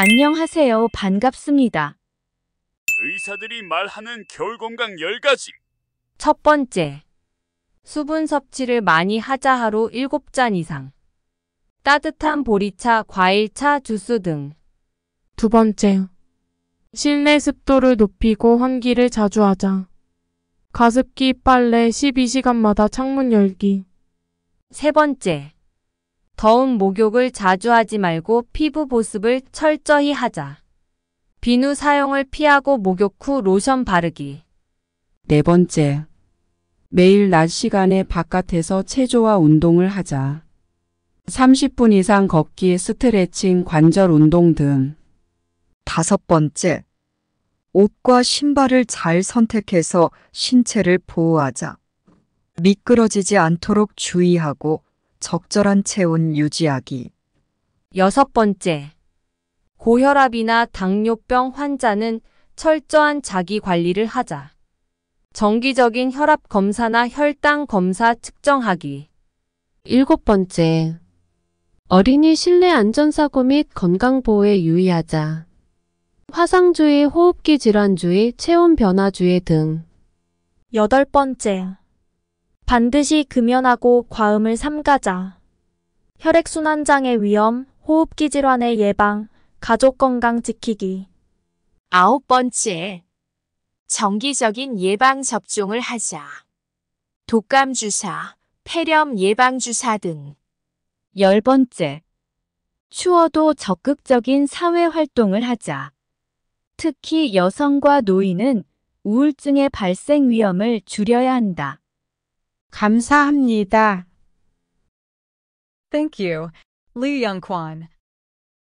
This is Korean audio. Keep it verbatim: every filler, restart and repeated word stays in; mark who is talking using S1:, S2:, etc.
S1: 안녕하세요. 반갑습니다.
S2: 의사들이 말하는 겨울 건강 열 가지.
S3: 첫 번째, 수분 섭취를 많이 하자. 하루 일곱 잔 이상. 따뜻한 보리차, 과일차, 주스 등.
S4: 두 번째, 실내 습도를 높이고 환기를 자주 하자. 가습기, 빨래 십이 시간마다 창문 열기.
S3: 세 번째, 더운 목욕을 자주 하지 말고 피부 보습을 철저히 하자. 비누 사용을 피하고 목욕 후 로션 바르기.
S5: 네 번째, 매일 낮 시간에 바깥에서 체조와 운동을 하자. 삼십 분 이상 걷기, 스트레칭, 관절 운동 등.
S6: 다섯 번째, 옷과 신발을 잘 선택해서 신체를 보호하자. 미끄러지지 않도록 주의하고 적절한 체온 유지하기.
S3: 여섯 번째, 고혈압이나 당뇨병 환자는 철저한 자기 관리를 하자. 정기적인 혈압 검사나 혈당 검사 측정하기.
S7: 일곱 번째, 어린이 실내 안전사고 및 건강보호에 유의하자. 화상주의, 호흡기 질환주의, 체온 변화주의 등.
S1: 여덟 번째, 반드시 금연하고 과음을 삼가자. 혈액순환장애 위험, 호흡기 질환의 예방, 가족 건강 지키기.
S8: 아홉 번째, 정기적인 예방접종을 하자. 독감주사, 폐렴 예방주사 등.
S1: 열 번째, 추워도 적극적인 사회활동을 하자. 특히 여성과 노인은 우울증의 발생 위험을 줄여야 한다.
S9: 감사합니다.
S10: Thank you. Lee Young-kwan.